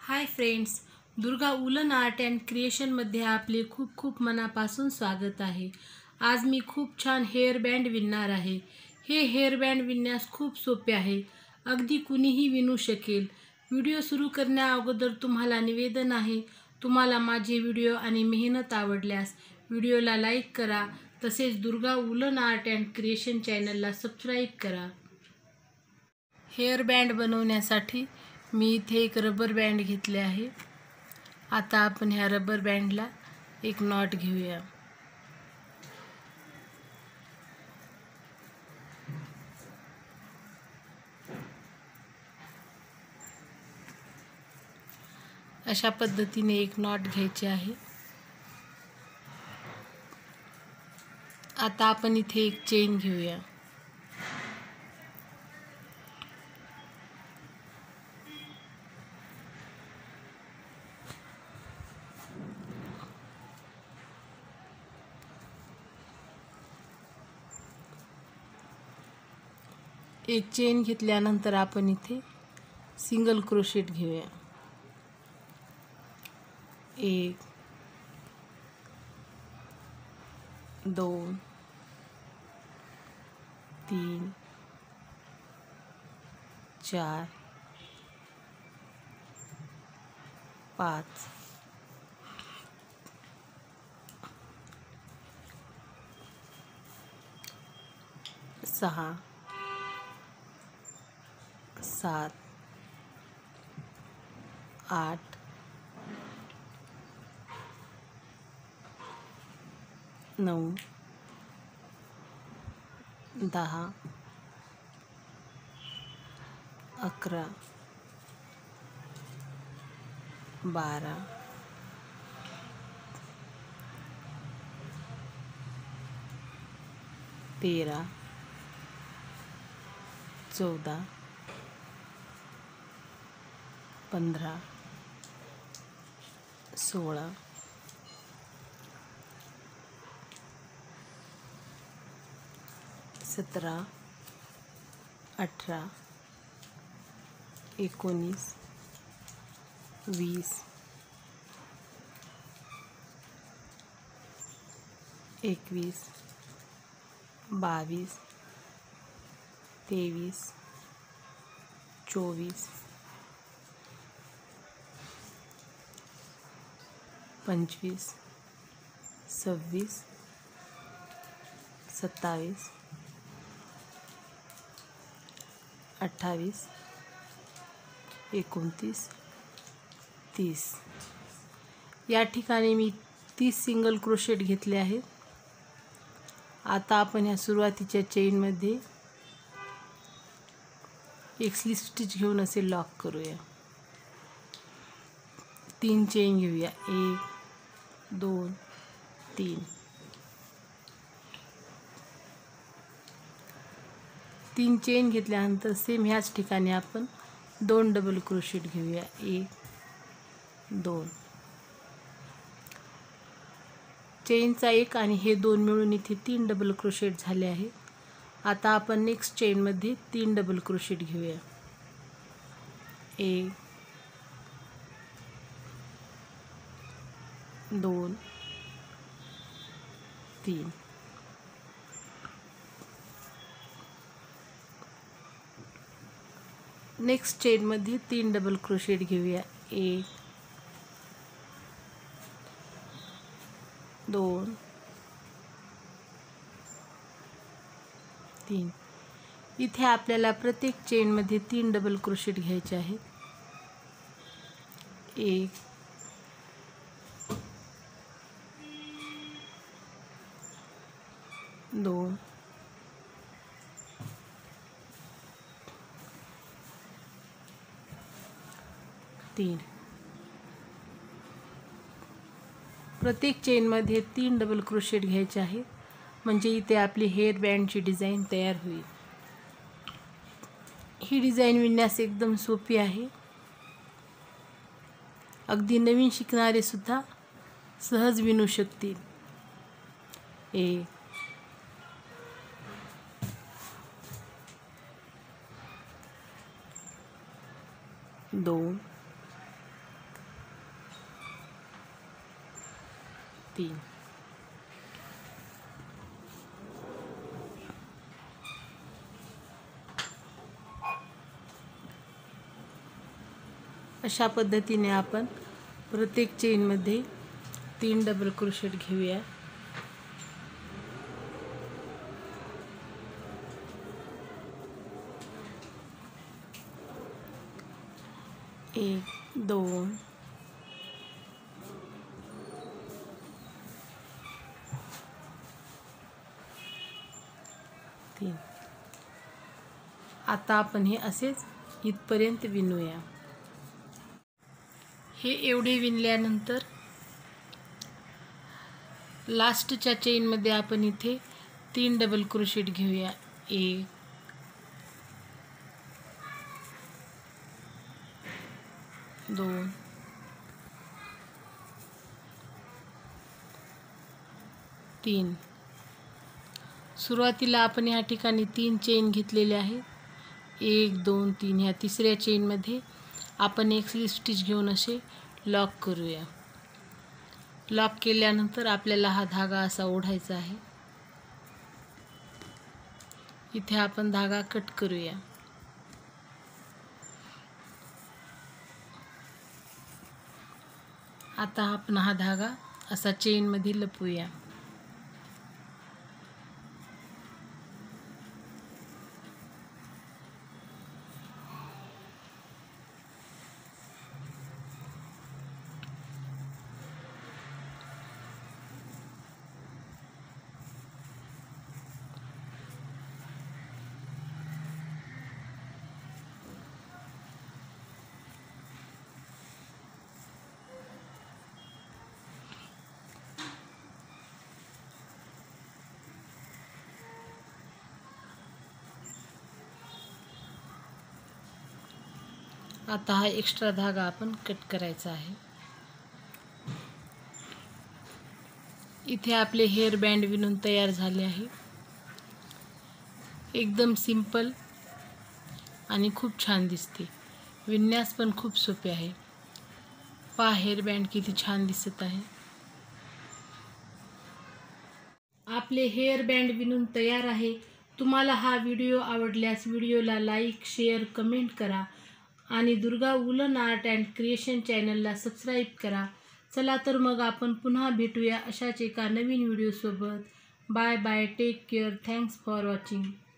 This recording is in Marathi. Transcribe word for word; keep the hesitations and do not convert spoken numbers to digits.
High friends, Durga woolen art and क्रिएशनमध्ये आपले खूप खूप मनापासून स्वागत आहे. आज मी खूप छान हेअर बँड विणणार आहे. हे हेअर बँड विणण्यास खूप सोपे आहे. अगदी कुणीही विणू शकेल. व्हिडिओ सुरू करण्याअगोदर तुम्हाला निवेदन आहे, तुम्हाला माझे व्हिडिओ आणि मेहनत आवडल्यास व्हिडिओला लाईक करा. तसेच Durga woolen art and creation चॅनलला सबस्क्राईब करा. हेअर बँड बनवण्यासाठी मी इथे एक रबर बँड घेतले आहे. आता आपण ह्या रबर बँडला एक नॉट घेऊया. अशा पद्धतीने एक नॉट घ्यायची आहे. आता आपण इथे एक चेन घेऊया. एक चेन घेतल्यानंतर आपण इथे सिंगल क्रोशेट घेऊया. एक, दोन, तीन, चार, पाच, सहा, सात, आठ, नऊ, दहा, अकरा, बारा, तेरा, चौदा, पंधरा, सोळा, सतरा, अठरा, एकोणीस, वीस, एकवीस, बावीस, तेवीस, चोवीस, पंचवीस, सव्वीस, सत्तावीस, अठ्ठावीस, एकोणतीस, तीस. या ठिकाणी मी तीस सिंगल क्रोशेट घेतले आहेत. आता आपण ह्या सुरुवातीच्या चेनमध्ये एक स्लिप स्टिच घेऊन असे लॉक करूया. तीन चेन घेऊया. एक, दोन, तीन. तीन चेन घेतल्यानंतर सेम ह्याच ठिकाणी आपण दोन डबल क्रोशेट घेऊया. एक, दोन. चेनचा एक आणि हे दोन मिळून इथे तीन डबल क्रोशेट झाले आहे. आता आपण नेक्स्ट चेनमध्ये तीन डबल क्रोशेट घेऊया. एक, दोन, तीन. नेक्स्ट चेनमध्ये तीन डबल क्रोशेट घेऊया. एक, दोन, तीन. इथे आपल्याला प्रत्येक चेनमध्ये तीन डबल क्रोशेट घ्यायचे आहेत. एक, दोन, तीन. प्रत्येक चेनमध्ये तीन डबल क्रोशेट घ्यायचे आहेत, म्हणजे इथे आपली हेअर बँडची डिझाईन तयार होईल. ही डिझाईन विणण्यास एकदम सोपी आहे. अगदी नवीन शिकणारे सुद्धा सहज विणू शकतील. एक, दोन, तीन. अशा पद्धतीने आपण प्रत्येक चेनमध्ये तीन डबल क्रोशेट घेऊया. एक, दोन, तीन. आता आपण हे असेच इथपर्यंत विणूया. हे एवढे विणल्यानंतर लास्टच्या चेनमध्ये आपण इथे तीन डबल क्रोशेट घेऊया. एक, दोन, तीन. सुरुवातीला आपण या ठिकाणी तीन चेन घेतलेले आहेत. एक, दोन, तीन. ह्या तिसऱ्या चेनमध्ये आपण एक स्लिप स्टिच घेऊन असे लॉक करूया. लॉक केल्यानंतर आपल्याला हा धागा असा ओढायचा आहे. इथे आपण धागा कट करूया. आता आपण हा धागा असा चेनमध्ये लपवूया. आता हा एक्स्ट्रा धागा आपण कट करायचा आहे. इथे आपले हेअर बँड विणून तयार झाले आहे. एकदम सिंपल आणि खूप छान दिसते. विणण्यास पण खूप सोपे आहे. पहा हेअर बँड किती छान दिसत आहे. आपले हेअर बँड विणून तयार आहे. तुम्हाला हा व्हिडिओ आवडल्यास व्हिडिओला लाईक, शेअर, कमेंट करा आणि Durga woolen art and creation चॅनलला सबस्क्राईब करा. चला तर मग आपण पुन्हा भेटूया अशाच एका नवीन व्हिडिओसोबत. Bye bye. Take care. Thanks for watching.